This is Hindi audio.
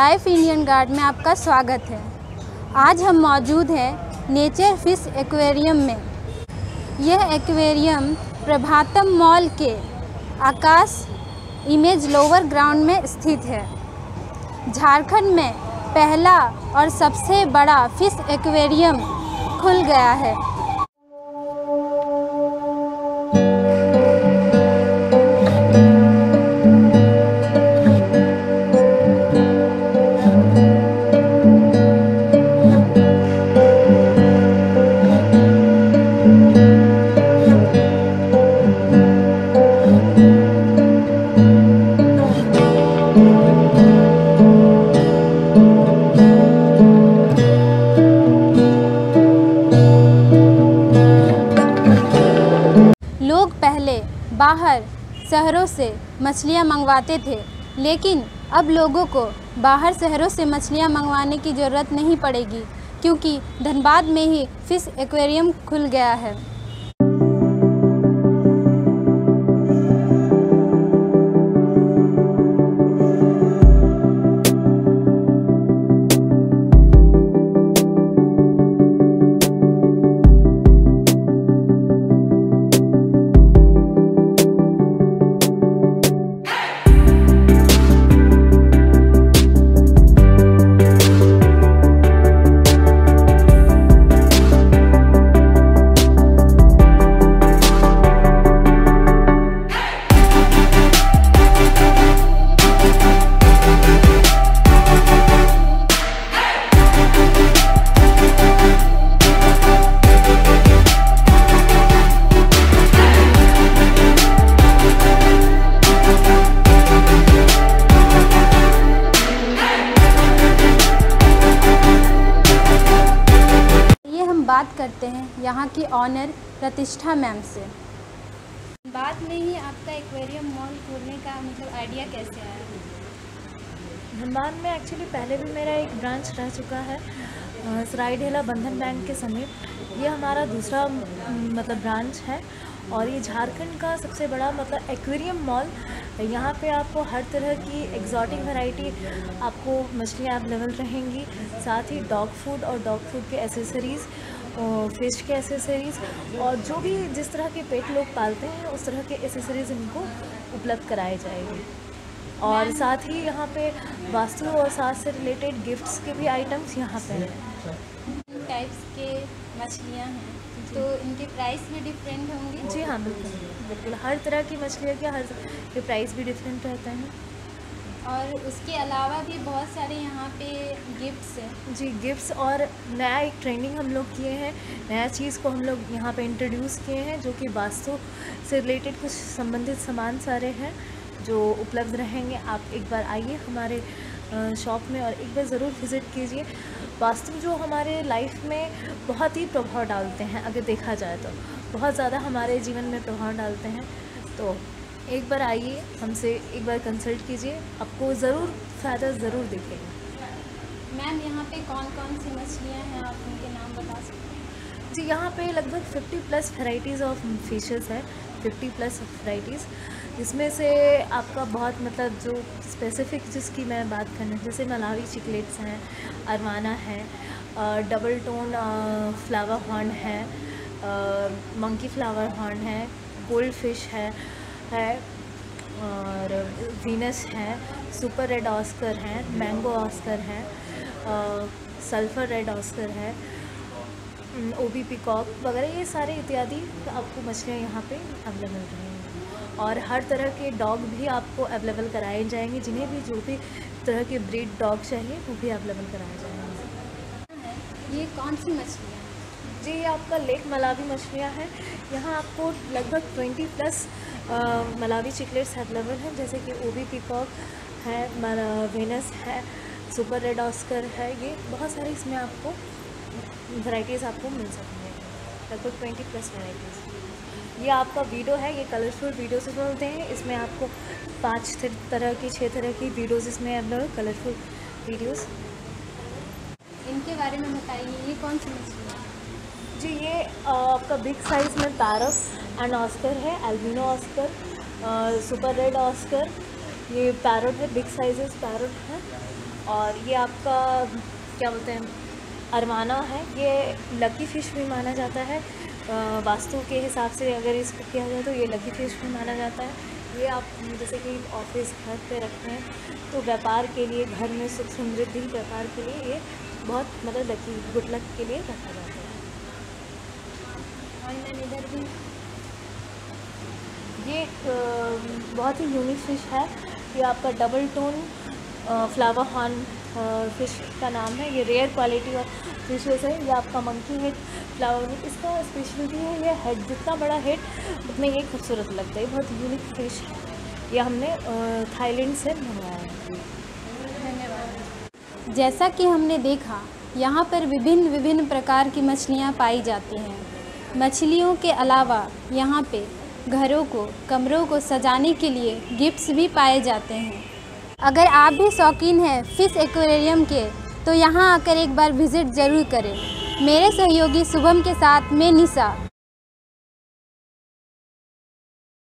लाइफ इंडियन गार्ड में आपका स्वागत है। आज हम मौजूद हैं नेचर फिश एक्वेरियम में। यह एक्वेरियम प्रभातम मॉल के आकाश इमेज लोअर ग्राउंड में स्थित है। झारखंड में पहला और सबसे बड़ा फिश एक्वेरियम खुल गया है। लोग पहले बाहर शहरों से मछलियाँ मंगवाते थे, लेकिन अब लोगों को बाहर शहरों से मछलियाँ मंगवाने की ज़रूरत नहीं पड़ेगी, क्योंकि धनबाद में ही फिश एक्वेरियम खुल गया है। बात करते हैं यहाँ की ऑनर प्रतिष्ठा मैम से। बाद में ही आपका एक्वेरियम मॉल खोलने का मतलब आइडिया कैसे आया? धनबाद में एक्चुअली पहले भी मेरा एक ब्रांच रह चुका है सरायढेला बंधन बैंक के समीप। ये हमारा दूसरा मतलब ब्रांच है और ये झारखंड का सबसे बड़ा मतलब एक्वेरियम मॉल। यहाँ पे आपको हर तरह की एग्जॉटिक वैरायटी आपको मछलियाँ अवेलेबल रहेंगी, साथ ही डॉग फूड और डॉग फूड के एसेसरीज़, फिश के एसेसरीज़ और जो भी जिस तरह के पेट लोग पालते हैं उस तरह के एसेसरीज़ इनको उपलब्ध कराए जाएंगे। और साथ ही यहाँ पे वास्तु और साथ से रिलेटेड गिफ्ट्स के भी आइटम्स यहाँ पे हैं। टाइप्स के मछलियाँ हैं तो इनके प्राइस भी डिफरेंट होंगे? जी हाँ, बिल्कुल हर तरह की मछलियों के हर के प्राइस भी डिफरेंट रहते हैं। और उसके अलावा भी बहुत सारे यहाँ पे गिफ्ट्स हैं। जी, गिफ्ट्स और नया एक ट्रेंडिंग हम लोग किए हैं, नया चीज़ को हम लोग यहाँ पे इंट्रोड्यूस किए हैं, जो कि वास्तु से रिलेटेड कुछ संबंधित सामान सारे हैं जो उपलब्ध रहेंगे। आप एक बार आइए हमारे शॉप में और एक बार ज़रूर विज़िट कीजिए। वास्तु जो हमारे लाइफ में बहुत ही प्रभाव डालते हैं, अगर देखा जाए तो बहुत ज़्यादा हमारे जीवन में प्रभाव डालते हैं। तो एक बार आइए, हमसे एक बार कंसल्ट कीजिए, आपको ज़रूर फ़ायदा ज़रूर दिखेगा। मैम यहाँ पे कौन कौन सी मछलियाँ हैं, आप उनके नाम बता सकते हैं? जी, यहाँ पे लगभग 50+ वैरायटीज़ ऑफ फिशेस है, 50+ वैरायटीज़, जिसमें से आपका बहुत मतलब जो स्पेसिफिक जिसकी मैं बात करना, जैसे मलावी चिकलेट्स हैं, अरवाना है, डबल टोन फ्लावर हॉर्न है, मंकी फ्लावर हॉर्न है, गोल्ड फिश है और वीनस है, सुपर रेड ऑस्कर है, मैंगो ऑस्कर है, सल्फर रेड ऑस्कर है, ओबी पिकॉक वगैरह, ये सारे इत्यादि आपको मछलियाँ यहाँ पे अवेलेबल रहेंगी। और हर तरह के डॉग भी आपको अवेलेबल कराए जाएंगे, जिन्हें भी जो भी तरह के ब्रीड डॉग चाहिए वो भी अवेलेबल कराए जाएंगे। ये कौन सी मछलियाँ? जी, ये आपका लेक मलावी मछलियाँ हैं। यहाँ आपको लगभग 20+ मलावी चिकलेट्स अवेलेबल हैं, जैसे कि ओबी पिकॉक है, वेनस है, सुपर रेड ऑस्कर है। ये बहुत सारी इसमें आपको वैरायटीज़ आपको मिल सकती हैं, लगभग 20+ वैरायटीज़। ये आपका वीडियो है, ये कलरफुल वीडियो से बोलते हैं। इसमें आपको 5 तरह की 6 तरह की वीडियोज़ इसमें अवेलेबल, कलरफुल वीडियोज़। इनके बारे में बताइए, ये कौन सी मछली है? जी, ये आपका बिग साइज़ में पैरट एंड ऑस्कर है, albino oscar, super red oscar, ये पैरट है, बिग साइजेस पैरट है। और ये आपका क्या बोलते हैं अरमाना है, ये लकी फ़िश भी माना जाता है। वास्तु के हिसाब से अगर इसको किया जाए तो ये लकी फ़िश भी माना जाता है। ये आप जैसे कि ऑफिस घर पे रखते हैं तो व्यापार के लिए, घर में सुख समृद्धि व्यापार के लिए ये बहुत मतलब लकी गुड लक के लिए रखा जाता है। और इधर भी ये एक बहुत ही यूनिक फ़िश है। ये आपका double tone flower horn fish का नाम है। ये रेयर क्वालिटी और फिशेस है। ये आपका मंकी हेड फ्लावर, इसका स्पेशलिटी है ये हेड, जितना बड़ा हेड उतने ये खूबसूरत लगता है। बहुत यूनिक फ़िश है। ये हमने थाईलैंड से मंगवाया है। धन्यवाद। जैसा कि हमने देखा, यहाँ पर विभिन्न विभिन्न प्रकार की मछलियाँ पाई जाती हैं। मछलियों के अलावा यहाँ पे घरों को, कमरों को सजाने के लिए गिफ्ट्स भी पाए जाते हैं। अगर आप भी शौकीन हैं फ़िश एक्वेरियम के तो यहाँ आकर एक बार विज़िट ज़रूर करें। मेरे सहयोगी शुभम के साथ मैं निशा।